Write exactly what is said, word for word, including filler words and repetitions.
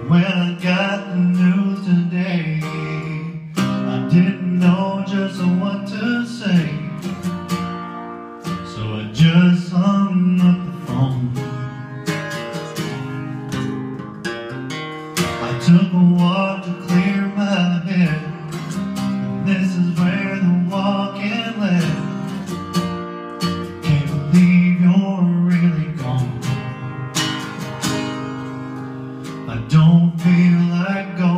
When I got the news today, I didn't know just what to say, so I just hung up the phone. I took a walk to clear my head, and this is where the walking led. Can't believe you're really gone. I don't feel like going.